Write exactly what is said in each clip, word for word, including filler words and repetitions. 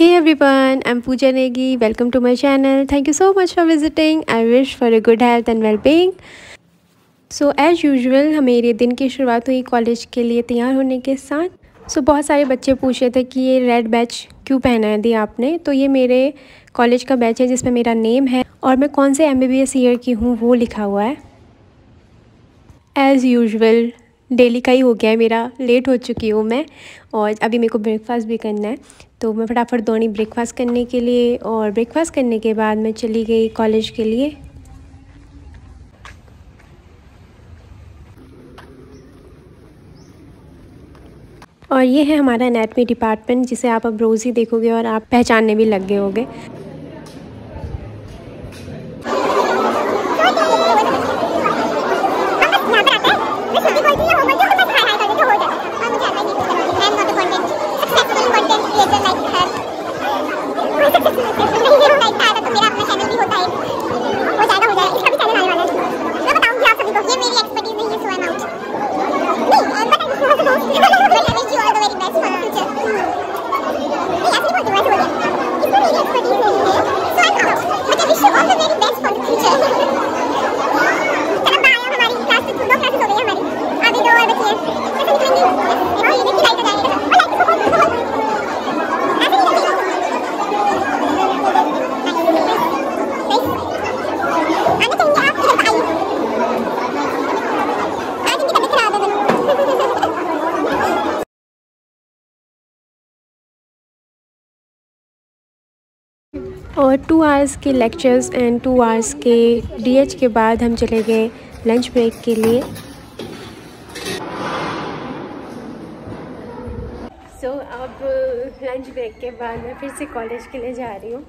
Hey everyone, I'm Pooja Negi. Welcome to my channel. Thank you so much for visiting. I wish for a good health and well-being. So as usual मेरे दिन की शुरुआत हुई college के लिए तैयार होने के साथ. सो so, बहुत सारे बच्चे पूछ रहे थे कि ये रेड बैच क्यों पहना है दिया आपने. तो ये मेरे कॉलेज का बैच है जिसमें मेरा नेम है और मैं कौन से M B B S year की हूँ वो लिखा हुआ है. एज़ यूजुअल डेली का ही हो गया है मेरा, लेट हो चुकी हूँ मैं और अभी मेरे को ब्रेकफास्ट भी करना है. तो मैं फटाफट दौड़ी ब्रेकफास्ट करने के लिए और ब्रेकफास्ट करने के बाद मैं चली गई कॉलेज के लिए. और ये है हमारा एनाटॉमी डिपार्टमेंट जिसे आप अब रोज़ ही देखोगे और आप पहचानने भी लग गए होंगे. और टू आवर्स के लेक्चर्स एंड टू आवर्स के डी एच के बाद हम चले गए लंच ब्रेक के लिए. सो so, अब लंच ब्रेक के बाद मैं फिर से कॉलेज के लिए जा रही हूँ.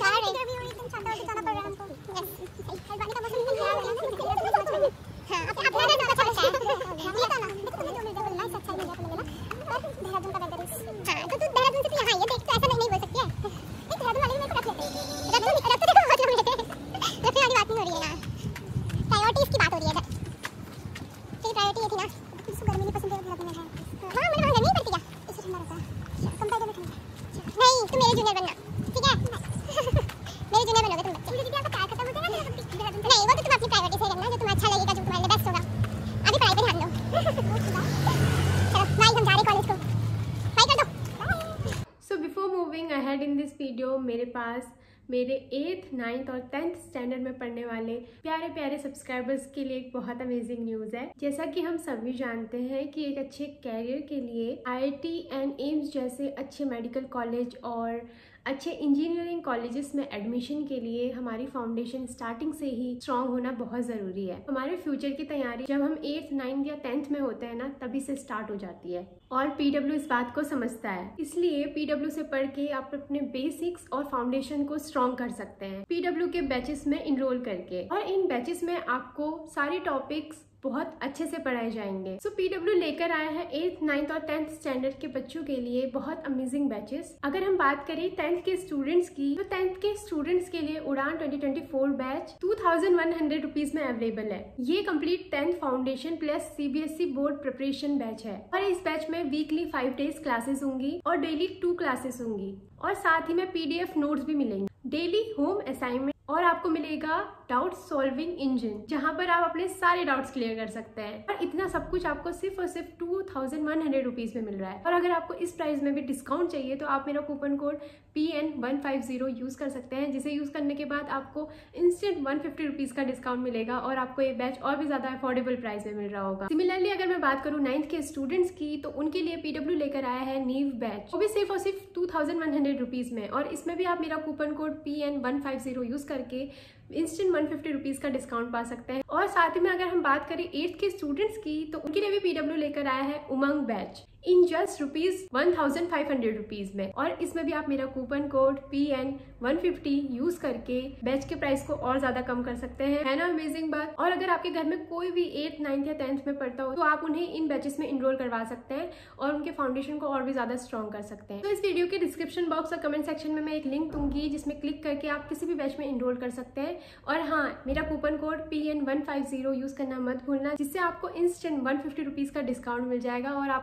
अहेड इन दिस वीडियो मेरे पास मेरे एट्थ नाइन्थ और टेंथ स्टैंडर्ड में पढ़ने वाले प्यारे प्यारे सब्सक्राइबर्स के लिए एक बहुत अमेजिंग न्यूज़ है. जैसा कि हम सभी जानते हैं कि एक अच्छे कैरियर के लिए I I T and AIIMS जैसे अच्छे मेडिकल कॉलेज और अच्छे इंजीनियरिंग कॉलेजेस में एडमिशन के लिए हमारी फाउंडेशन स्टार्टिंग से ही स्ट्रॉन्ग होना बहुत ज़रूरी है. हमारे फ्यूचर की तैयारी जब हम एट्थ नाइन्थ या टेंथ में होते हैं ना तभी से स्टार्ट हो जाती है और पी डब्ल्यू इस बात को समझता है. इसलिए पी डब्ल्यू से पढ़ के आप अपने बेसिक्स और फाउंडेशन को स्ट्रॉन्ग कर सकते हैं पी डब्ल्यू के बैचेस में इनरोल करके. और इन बैचेस में आपको सारे टॉपिक्स बहुत अच्छे से पढ़ाए जाएंगे. सो पी डब्ल्यू लेकर आया है एट्थ नाइन्थ और टेंथ स्टैंडर्ड के बच्चों के लिए बहुत अमेजिंग बैचेस. अगर हम बात करें टेंथ के स्टूडेंट्स की तो टेंथ के स्टूडेंट्स के लिए Udaan twenty twenty four batch two thousand one hundred rupees में अवेलेबल है. ये complete tenth foundation plus C B S E board preparation batch है और इस बैच में वीकली फाइव डेज क्लासेस होंगी और डेली टू क्लासेस होंगी और साथ ही में पी डी एफ नोट्स भी मिलेंगे, डेली होम असाइनमेंट और आपको मिलेगा डाउट सॉल्विंग इंजन जहां पर आप अपने सारे डाउट्स क्लियर कर सकते हैं. और इतना सब कुछ आपको सिर्फ और सिर्फ two thousand one hundred rupees में मिल रहा है. और अगर आपको इस प्राइस में भी डिस्काउंट चाहिए तो आप मेरा coupon code P N one five zero use कर सकते हैं जिसे यूज करने के बाद आपको इंस्टेंट वन फिफ्टी रुपीज का डिस्काउंट मिलेगा और आपको ये बैच और भी ज्यादा अफोर्डेबल प्राइस में मिल रहा होगा. सिमिलरली अगर मैं बात करूँ नाइन्थ के स्टूडेंट्स की तो उनके लिए पी डब्ल्यू लेकर आया है नीव बैच, वो भी सिर्फ और सिर्फ two thousand one hundred rupees में. और इसमें भी आप मेरा coupon code P N one five zero use करके इंस्टेंट वन फिफ्टी रुपीज का डिस्काउंट पा सकते हैं. और साथ ही में अगर हम बात करें एट्थ के स्टूडेंट्स की तो उनके लिए भी पी डब्ल्यू लेकर आया है Umang batch in just rupees one thousand five hundred rupees में. और इसमें भी आप मेरा coupon code P N one fifty use करके बैच के प्राइस को और ज्यादा कम कर सकते हैं. है ना अमेजिंग बात. और अगर आपके घर में कोई भी एट्थ नाइन्थ या टेंथ में पढ़ता हो तो आप उन्हें इन बैचेस में इनरोल करवा सकते हैं और उनके फाउंडेशन को और भी ज्यादा स्ट्रॉन्ग कर सकते हैं. तो इस वीडियो के डिस्क्रिप्शन बॉक्स और कमेंट सेक्शन में मैं एक लिंक दूंगी जिसमें क्लिक करके आप किसी भी बैच में इनरोल कर सकते हैं. और हाँ, मेरा coupon code P N one five zero use करना मत भूलना जिससे आपको इंस्टेंट वन फिफ्टी रुपीज का डिस्काउंट मिल जाएगा और आपको सारे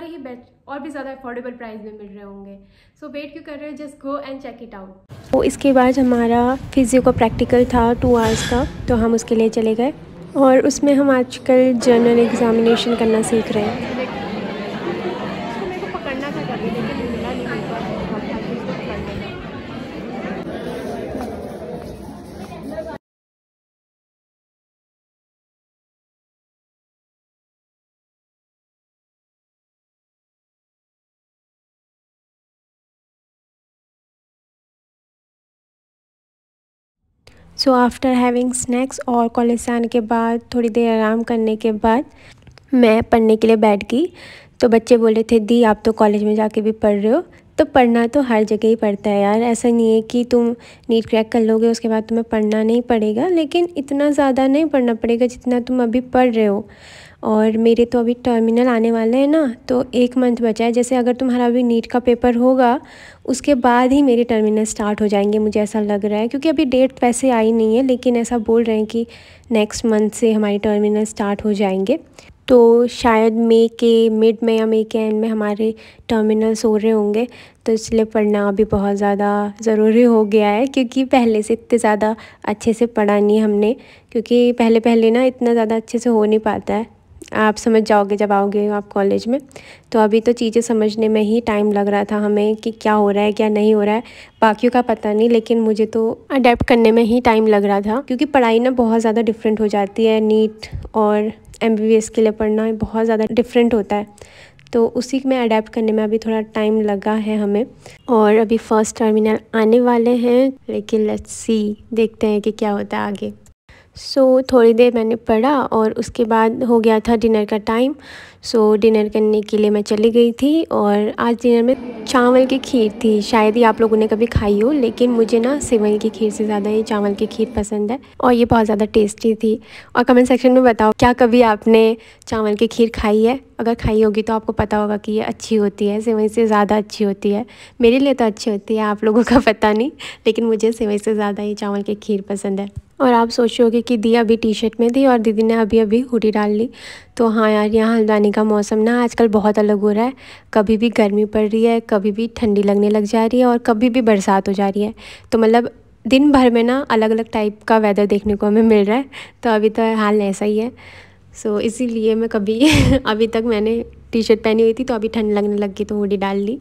ही बेस्ट और भी ज़्यादा अफोर्डेबल प्राइस में मिल रहे होंगे। सो वेट क्यों कर रहे हो, just go and check it out. तो इसके बाद हमारा फिजियो का प्रैक्टिकल था टू आवर्स का, तो हम उसके लिए चले गए और उसमें हम आजकल जर्नल एग्जामिनेशन करना सीख रहे हैं। मेरे को पकड़ना था कभी, लेकिन मिला नहीं मेरे को। सो आफ्टर हैविंग स्नैक्स और कॉलेज से आने के बाद थोड़ी देर आराम करने के बाद मैं पढ़ने के लिए बैठ गई। तो बच्चे बोले थे दी आप तो कॉलेज में जाके भी पढ़ रहे हो। तो पढ़ना तो हर जगह ही पड़ता है यार, ऐसा नहीं है कि तुम नीट क्रैक कर लोगे उसके बाद तुम्हें पढ़ना नहीं पड़ेगा, लेकिन इतना ज़्यादा नहीं पढ़ना पड़ेगा जितना तुम अभी पढ़ रहे हो। और मेरे तो अभी टर्मिनल आने वाले हैं ना, तो एक मंथ बचा है। जैसे अगर तुम्हारा अभी नीट का पेपर होगा उसके बाद ही मेरे टर्मिनल स्टार्ट हो जाएंगे, मुझे ऐसा लग रहा है, क्योंकि अभी डेट वैसे आई नहीं है, लेकिन ऐसा बोल रहे हैं कि नेक्स्ट मंथ से हमारी टर्मिनल स्टार्ट हो जाएंगे। तो शायद मई के मिड में या मई के एंड में हमारे टर्मिनल्स हो रहे होंगे, तो इसलिए पढ़ना अभी बहुत ज़्यादा ज़रूरी हो गया है, क्योंकि पहले से इतने ज़्यादा अच्छे से पढ़ा नहीं हमने, क्योंकि पहले पहले ना इतना ज़्यादा अच्छे से हो नहीं पाता है। आप समझ जाओगे जब आओगे आप कॉलेज में। तो अभी तो चीज़ें समझने में ही टाइम लग रहा था हमें कि क्या हो रहा है क्या नहीं हो रहा है, बाकियों का पता नहीं, लेकिन मुझे तो अडेप्ट करने में ही टाइम लग रहा था, क्योंकि पढ़ाई ना बहुत ज़्यादा डिफरेंट हो जाती है। नीट और एम बी बी एस के लिए पढ़ना बहुत ज़्यादा डिफरेंट होता है, तो उसी में अडेप्ट करने में अभी थोड़ा टाइम लगा है हमें। और अभी फर्स्ट टर्मिनल आने वाले हैं, लेकिन लेट्स सी, देखते हैं कि क्या होता है आगे। सो so, थोड़ी देर मैंने पढ़ा और उसके बाद हो गया था डिनर का टाइम। सो so, डिनर करने के लिए मैं चली गई थी, और आज डिनर में चावल की खीर थी। शायद ही आप लोगों ने कभी खाई हो, लेकिन मुझे ना सेवई की खीर से ज़्यादा ये चावल की खीर पसंद है, और ये बहुत ज़्यादा टेस्टी थी। और कमेंट सेक्शन में बताओ क्या कभी आपने चावल की खीर खाई है। अगर खाई होगी तो आपको पता होगा कि ये अच्छी होती है, सेवई से ज़्यादा अच्छी होती है। मेरे लिए तो अच्छी होती है, आप लोगों का पता नहीं, लेकिन मुझे सेवई से ज़्यादा ये चावल की खीर पसंद है। और आप सोच रहे होगे कि दी अभी टी शर्ट में थी और दीदी ने अभी अभी हुडी डाल ली। तो हाँ यार, यहाँ हल्द्वानी का मौसम ना आजकल बहुत अलग हो रहा है। कभी भी गर्मी पड़ रही है, कभी भी ठंडी लगने लग जा रही है, और कभी भी बरसात हो जा रही है। तो मतलब दिन भर में ना अलग अलग टाइप का वेदर देखने को हमें मिल रहा है। तो अभी तो हाल ऐसा ही है। सो इसीलिए मैं कभी अभी तक मैंने टी शर्ट पहनी हुई थी, तो अभी ठंड लगने लग गई तो हुडी डाल ली।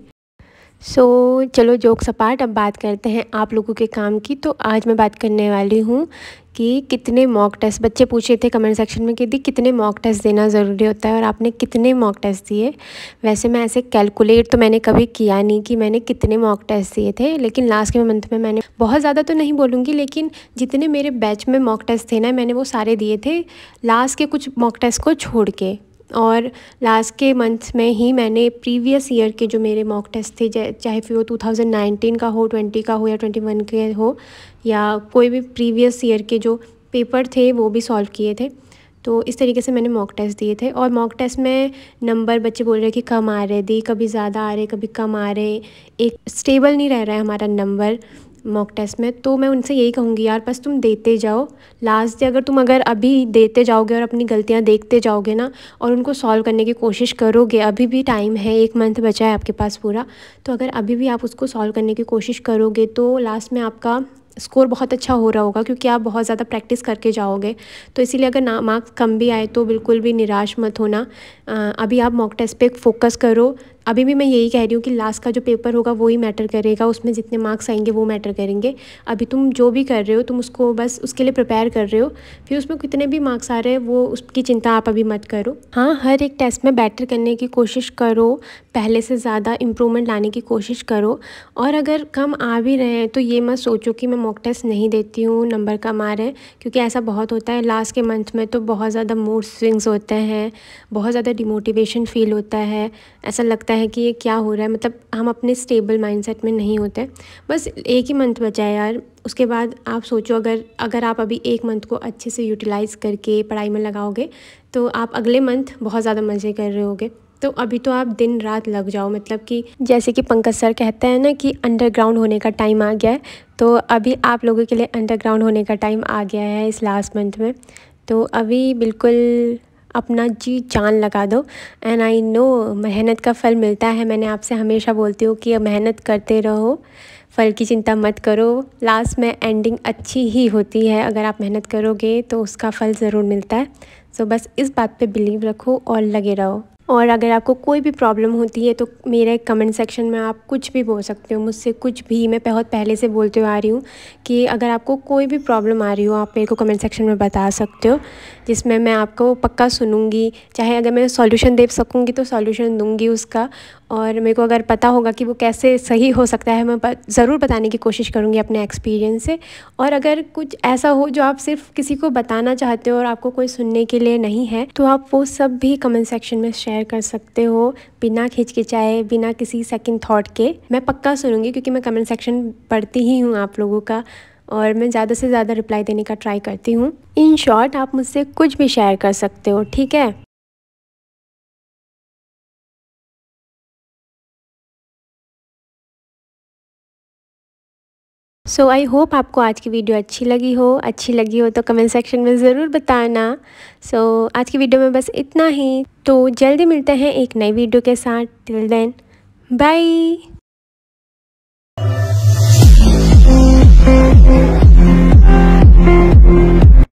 सो so, चलो जोक सपाट, अब बात करते हैं आप लोगों के काम की। तो आज मैं बात करने वाली हूँ कि कितने मॉक टेस्ट, बच्चे पूछे थे कमेंट सेक्शन में कि दी कितने मॉक टेस्ट देना ज़रूरी होता है और आपने कितने मॉक टेस्ट दिए। वैसे मैं ऐसे कैलकुलेट तो मैंने कभी किया नहीं कि मैंने कितने मॉक टेस्ट दिए थे, लेकिन लास्ट के मंथ में मैंने बहुत ज़्यादा तो नहीं बोलूँगी, लेकिन जितने मेरे बैच में मॉक टेस्ट थे ना, मैंने वो सारे दिए थे, लास्ट के कुछ मॉक टेस्ट को छोड़ के। और लास्ट के मंथ में ही मैंने प्रीवियस ईयर के जो मेरे मॉक टेस्ट थे, चाहे फिर वो टू थाउजेंड नाइनटीन का हो, ट्वेंटी का हो या ट्वेंटी वन के हो, या कोई भी प्रीवियस ईयर के जो पेपर थे वो भी सॉल्व किए थे। तो इस तरीके से मैंने मॉक टेस्ट दिए थे। और मॉक टेस्ट में नंबर बच्चे बोल रहे कि कम आ रहे दी, कभी ज़्यादा आ रहे कभी कम आ रहे, एक स्टेबल नहीं रह रहा है हमारा नंबर मॉक टेस्ट में। तो मैं उनसे यही कहूँगी यार, बस तुम देते जाओ। लास्ट डे अगर तुम अगर अभी देते जाओगे और अपनी गलतियाँ देखते जाओगे ना, और उनको सॉल्व करने की कोशिश करोगे, अभी भी टाइम है, एक मंथ बचा है आपके पास पूरा, तो अगर अभी भी आप उसको सॉल्व करने की कोशिश करोगे तो लास्ट में आपका स्कोर बहुत अच्छा हो रहा होगा, क्योंकि आप बहुत ज़्यादा प्रैक्टिस करके जाओगे। तो इसीलिए अगर ना मार्क्स कम भी आए तो बिल्कुल भी निराश मत होना। अभी आप मॉक टेस्ट पे फोकस करो। अभी भी मैं यही कह रही हूँ कि लास्ट का जो पेपर होगा वो ही मैटर करेगा, उसमें जितने मार्क्स आएंगे वो मैटर करेंगे। अभी तुम जो भी कर रहे हो तुम उसको बस उसके लिए प्रिपेयर कर रहे हो, फिर उसमें कितने भी मार्क्स आ रहे हैं वो उसकी चिंता आप अभी मत करो। हाँ, हर एक टेस्ट में बेटर करने की कोशिश करो, पहले से ज़्यादा इम्प्रूवमेंट लाने की कोशिश करो। और अगर कम आ भी रहे हैं तो ये मत सोचो कि मैं मॉक टेस्ट नहीं देती हूँ, नंबर कम आ रहे हैं, क्योंकि ऐसा बहुत होता है। लास्ट के मंथ में तो बहुत ज़्यादा मूड स्विंग्स होते हैं, बहुत ज़्यादा डिमोटिवेशन फील होता है, ऐसा लगता है कि ये क्या हो रहा है, मतलब हम अपने स्टेबल माइंडसेट में नहीं होते। बस एक ही मंथ बचा है यार, उसके बाद आप सोचो अगर अगर आप अभी एक मंथ को अच्छे से यूटिलाइज़ करके पढ़ाई में लगाओगे तो आप अगले मंथ बहुत ज़्यादा मज़े कर रहे होगे। तो अभी तो आप दिन रात लग जाओ, मतलब कि जैसे कि पंकज सर कहते हैं ना कि अंडरग्राउंड होने का टाइम आ गया है, तो अभी आप लोगों के लिए अंडरग्राउंड होने का टाइम आ गया है इस लास्ट मंथ में। तो अभी बिल्कुल अपना जी जान लगा दो। एंड आई नो मेहनत का फल मिलता है। मैंने आपसे हमेशा बोलती हूँ कि मेहनत करते रहो, फल की चिंता मत करो, लास्ट में एंडिंग अच्छी ही होती है। अगर आप मेहनत करोगे तो उसका फल ज़रूर मिलता है। सो बस इस बात पे बिलीव रखो और लगे रहो। और अगर आपको कोई भी प्रॉब्लम होती है तो मेरे कमेंट सेक्शन में आप कुछ भी बोल सकते हो, मुझसे कुछ भी। मैं बहुत पहले से बोलते हुए आ रही हूँ कि अगर आपको कोई भी प्रॉब्लम आ रही हो आप मेरे को कमेंट सेक्शन में बता सकते हो, जिसमें मैं आपको पक्का सुनूंगी। चाहे अगर मैं सॉल्यूशन दे सकूँगी तो सॉल्यूशन दूंगी उसका, और मेरे को अगर पता होगा कि वो कैसे सही हो सकता है मैं ज़रूर बताने की कोशिश करूँगी अपने एक्सपीरियंस से। और अगर कुछ ऐसा हो जो आप सिर्फ किसी को बताना चाहते हो और आपको कोई सुनने के लिए नहीं है, तो आप वो सब भी कमेंट सेक्शन में शेयर कर सकते हो, बिना हिचकिचाए, बिना किसी सेकंड थॉट के। मैं पक्का सुनूंगी क्योंकि मैं कमेंट सेक्शन पढ़ती ही हूँ आप लोगों का, और मैं ज़्यादा से ज़्यादा रिप्लाई देने का ट्राई करती हूँ। इन शॉर्ट आप मुझसे कुछ भी शेयर कर सकते हो, ठीक है। सो आई होप आपको आज की वीडियो अच्छी लगी हो। अच्छी लगी हो तो कमेंट सेक्शन में ज़रूर बताना। सो so, आज की वीडियो में बस इतना ही। तो जल्दी मिलते हैं एक नई वीडियो के साथ। Till then bye.